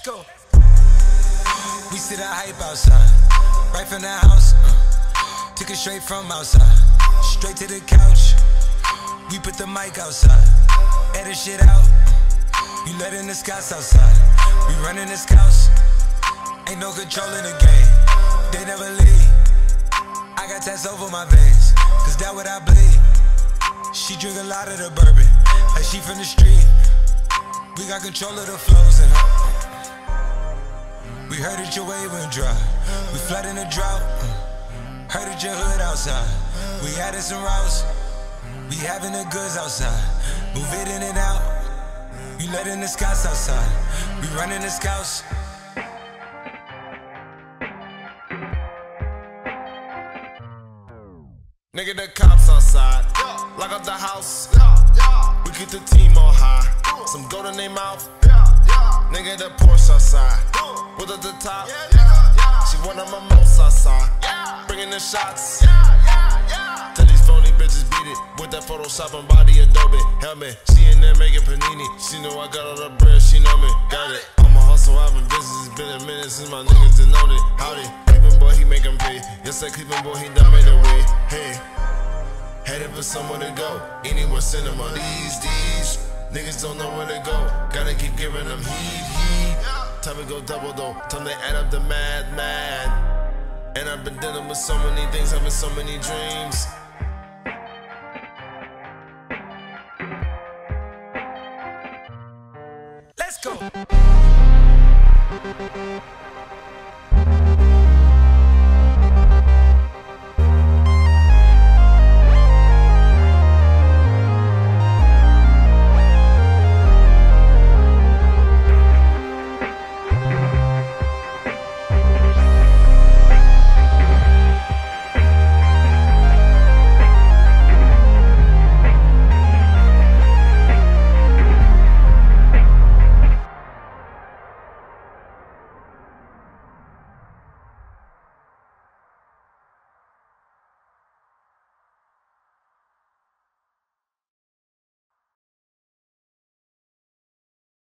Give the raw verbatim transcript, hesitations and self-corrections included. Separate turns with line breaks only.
go. We see the hype outside, right from the house. Uh, took it straight from outside, straight to the couch. We put the mic outside, edit shit out. You letting the scouts outside, we running the scouts. Ain't no control in the game, they never leave. I got tats over my veins, cause that what I bleed. She drink a lot of the bourbon, like she from the street. We got control of the flows in her. We heard that your wave went dry, we flood in the drought. Heard that your hood outside, we added some routes. We having the goods outside, move it in and out. You letting the scouts outside, we running the scouts.
Nigga, the cops outside, lock up the house. We keep the team on high, some gold in their mouth. Nigga, the Porsche outside, with at the top. She one of my most outside, bringing the shots. Tell these phony bitches beat it with that Photoshop and body Adobe helmet. She in there making panini. She know I got all the bread, she know me. Got it. I'm a hustle, I've been busy. It's been a minute since my niggas done known it. Howdy, Cleveland boy, he make them pay. Yes, that Cleveland boy, he done made a way. Hey, headed for somewhere to go. Anywhere cinema. These, these niggas don't know where to go. Gotta keep giving them heat, heat. Time to go double though. Time to add up the mad, mad. And I've been dealing with so many things, having so many dreams.
Let's go.